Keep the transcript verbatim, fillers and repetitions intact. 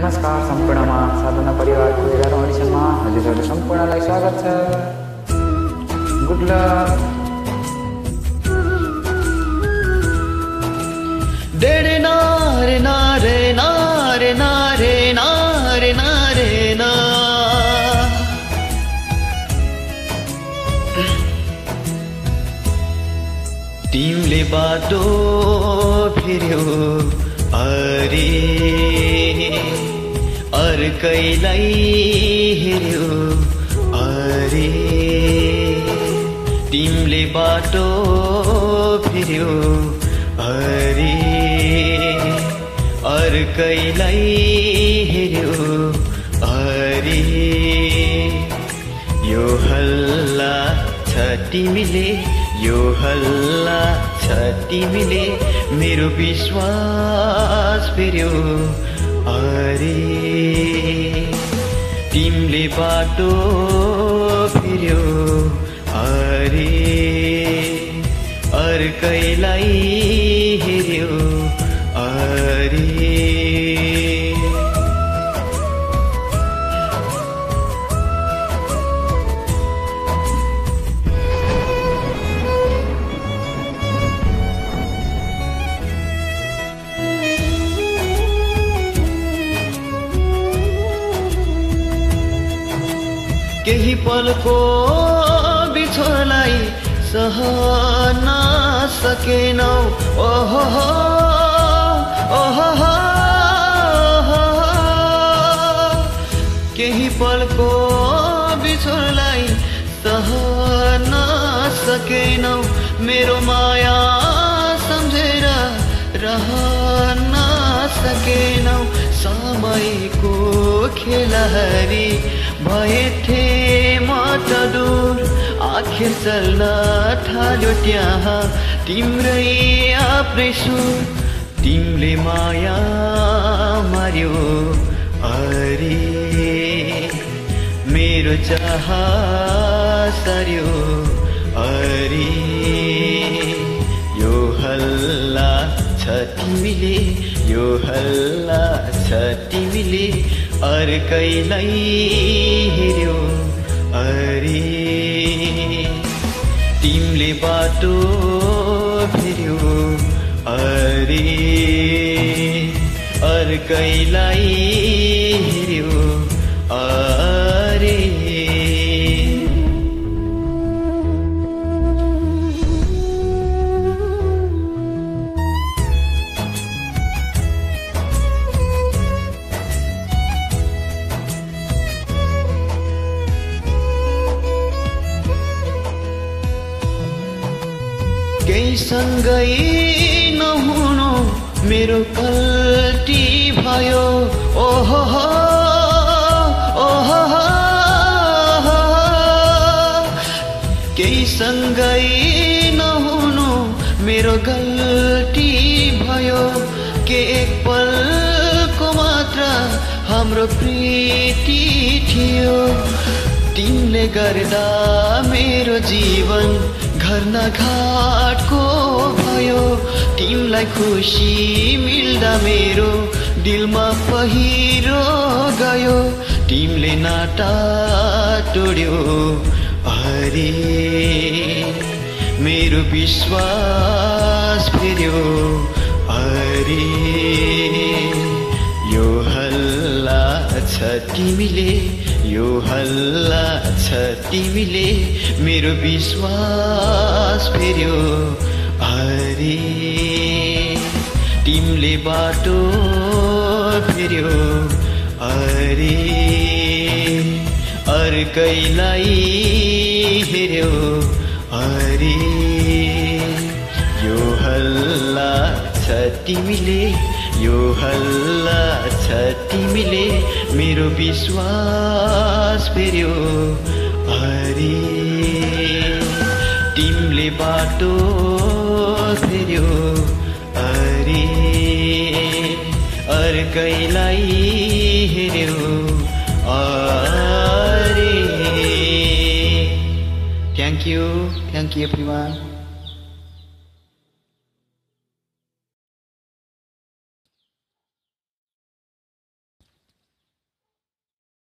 नमस्कार सम्पूर्णमा साधना परिवारको एघारौं अडिसनमा हजुरहरू सम्पूर्णलाई स्वागत छ। Good luck. डेरे नारे नारे नारे नारे नारे नारे ना तिमीले बाटो फेर्यो अरे अर्कैलाई हेर्यो अरे तिमीले बाटो फेर्यो अरे अर्कैलाई हेर्यो अरे यो हल्ला छ तिमीले यो हल्ला छ तिमीले मेरो विश्वास फेर्यो अरे तिमीले बाटो फेर्यो अरे अर्कैलाई हेर्यो अरे केही पलको बिछोडलाई सहन सकेनौ ओहो ओहो केही पलको बिछोडलाई सहन सकेनौ मेरो माया सम्झेर रहन सकेनौ समयको खेलहरी भएथे म त दूर आखिर चल्न थाल्यो त्यहाँ तिम्रै आफ्नै सुर तिमीले माया मार्यो अरे मेरो चाह सार्यो अरे यो हल्ला छ तिमीले यो हल्ला छ तिमीले अर्कैलाई हेर्यो अरे तिमीले बाटो फेर्यो अरे अर्कैलाई हेर्यो अरे केही सँगै नहुनु मेरो गल्ती भयो ओहो ओहो केही सँगै नहुनु मेरो गल्ती भयो के एक पलको मात्र हाम्रो प्रीति थियो तिमीले गर्दा मेरो जीवन घर न घाटको भयो तिमीलाई खुसी मिल्दा मेरो दिलमा पहिरो गयो तिमीले नाता तोड्यो अरे मेरो विश्वास फेर्यो अरे यो हल्ला छ तिमीले यो हल्ला छ तिमीले मेरो विश्वास फेर्यो अरे तिमीले बाटो फेर्यो अरे अर्कैलाई हेर्यो अरे यो हल्ला छ तिमीले यो हल्ला छ तिमीले मेरो विश्वास फेर्यो अरे तिमीले बाटो फेर्यो अरे अर्कैलाई हेर्यो अरे thank you thank you everyone.